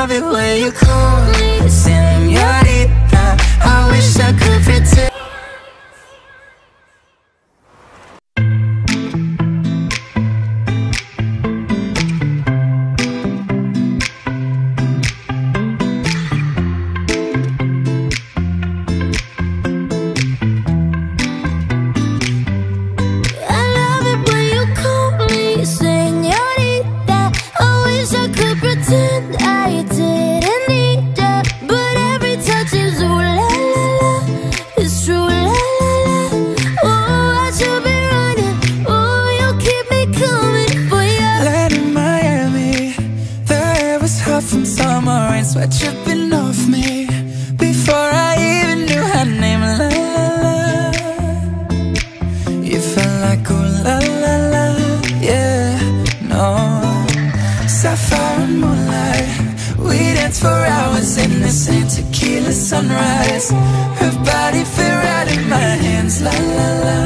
love it when you call me señorita. I wish I could pretend. Sweat dripping off me before I even knew her name. La la la, you felt like ooh la la la, yeah, no. Sapphire and moonlight, we danced for hours in the same tequila sunrise. Her body fit right in my hands. La la la,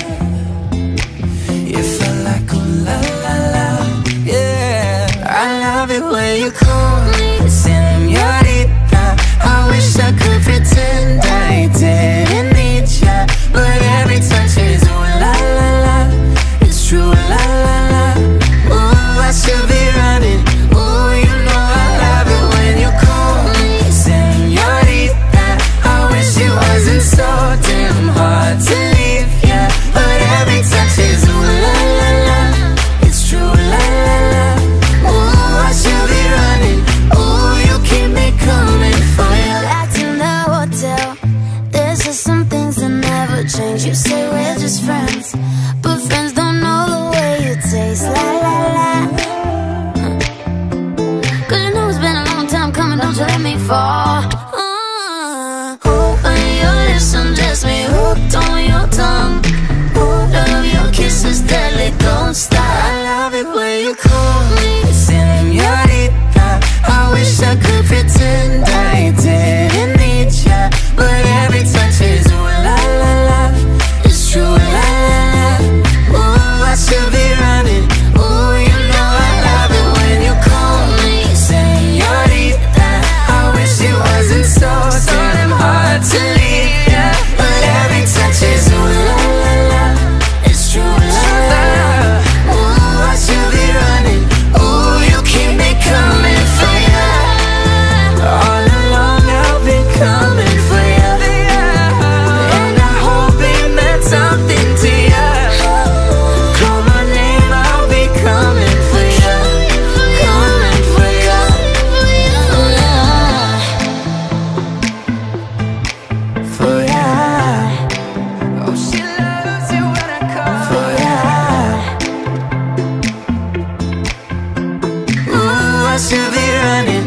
you felt like ooh la la la, yeah. I love it when you call me señorita. I wish I could pretend I didn't need ya, but every touch is ooh la la la. It's true, la la la. Ooh, I should be running. Ooh, you know I love it when you call me señorita. I wish it wasn't so damn hard to leave ya, but every touch is ooh la la la. It's true, la la la. Ooh, I should be running. Ooh, you keep me coming for you. Back in the hotel, there's just some things that never change. You say we're just friends, but friends don't know the way you taste. La la la. Cause you know it's been a long time coming, don't you let me fall. When your lips undress me, hooked on your tongue. Love your kisses deadly, don't stop. I love it when you call me señorita. I wish I could pretend I didn't need ya, but every touch is ooh la la la. It's true, la la la. Ooh, I should be running. Ooh, you know I love it when you call me señorita. I wish it wasn't so damn hard to leave ya, but every touch is ooh la la la. It's true, la la la. Ooh, I should be running. Ooh, you keep me coming for ya. All along I've been coming for ya, and I hope it meant something to ya. Call my name, I'll be coming for ya, coming for ya. For ya. Oh, she loves you when I call for ya. Ooh, I should be running.